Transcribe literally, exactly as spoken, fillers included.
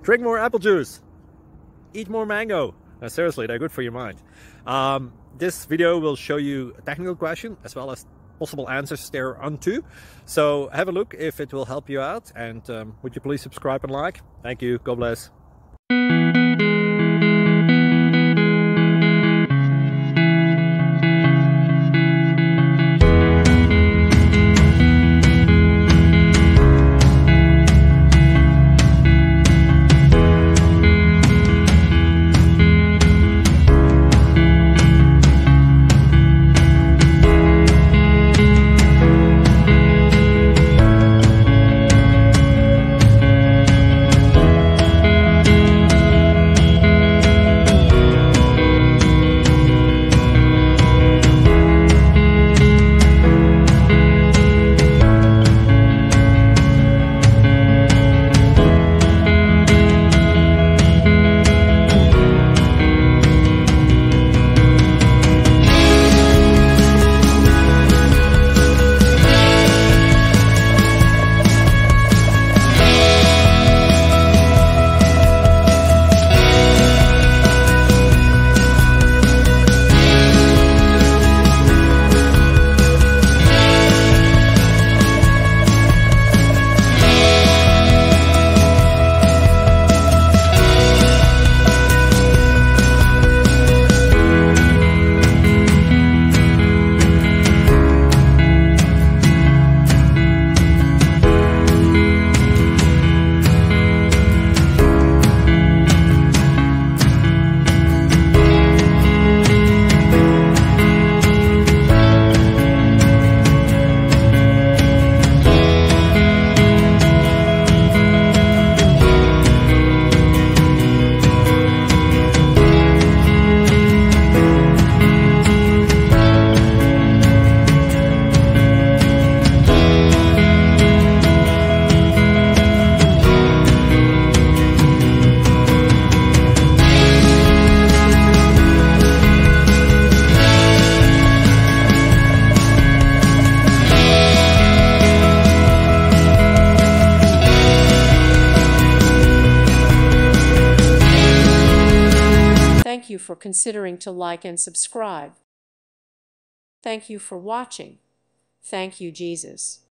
drink more apple juice, eat more mango. Uh, seriously, they're good for your mind. Um, this video will show you a technical question as well as possible answers thereunto. So have a look if it will help you out, and um, would you please subscribe and like? Thank you. God bless. Thank you for considering to like and subscribe. Thank you for watching. Thank you, Jesus.